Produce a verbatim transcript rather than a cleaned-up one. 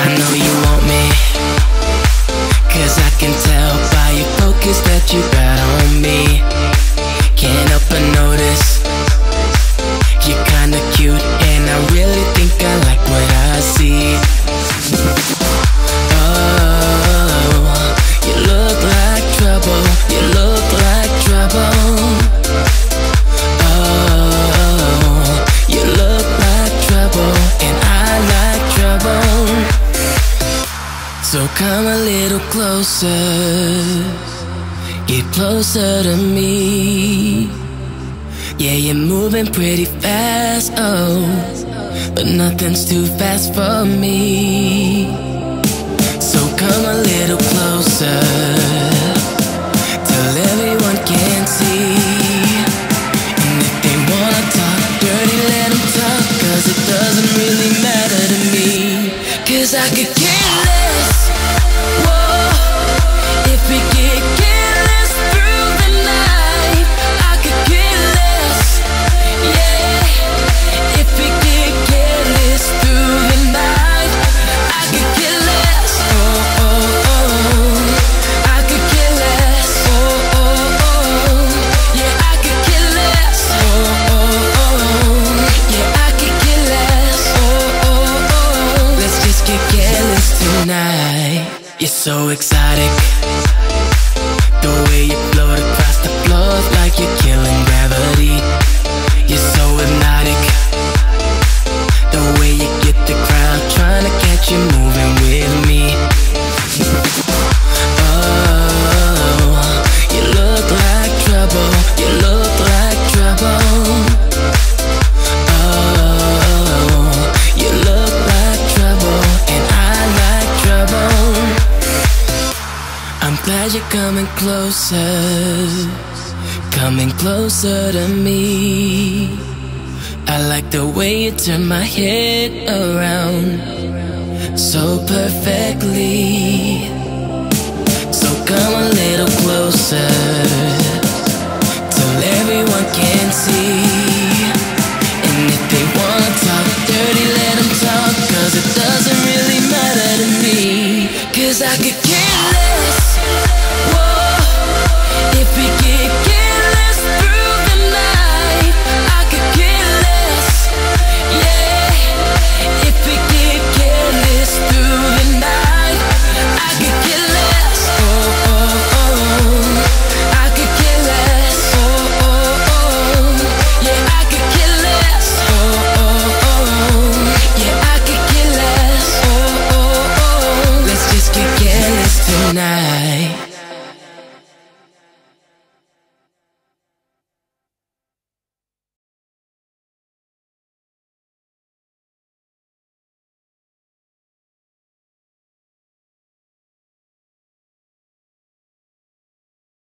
I know you want me, 'cause I can tell by your focus that you got on me. Can't help but notice you're kinda cute, and I really think I like what I see. Oh, you look like trouble, you look like trouble. Oh, you look like trouble, and I like trouble. So come a little closer, get closer to me. Yeah, you're moving pretty fast, oh, but nothing's too fast for me. So come a little closer, till everyone can see. And if they wanna talk dirty, let them talk, 'cause it doesn't really matter to me. 'Cause I could care less, whoa, if we get careless through the night. I could care less, yeah, if we get careless through the night. I could care less, oh, oh, oh. I could care less, oh, oh, oh. Yeah, I could care less, oh, oh, oh. Yeah, I could care less, oh, oh, oh. Let's just get careless tonight. You're so exotic, the way you float across the floor like you're killing gravity. You're so hypnotic, the way you get the crowd trying to catch you moving with me. Oh, you look like trouble, you look like trouble. Oh, you look like trouble, and I like trouble. I'm glad you're coming closer, coming closer to me. I like the way you turn my head around so perfectly. So come a little closer, till everyone can see. And if they wanna talk dirty, let them talk, 'cause it doesn't really matter to me. 'Cause I could care less, whoa, if we get careless through the night. I could care less, yeah, if we get careless through the night. I could care less, oh, oh, oh. I could care less, oh, oh, oh. Yeah, I could care less, oh, oh, oh. Yeah, I could care less, oh, oh, oh. Let's just get careless tonight.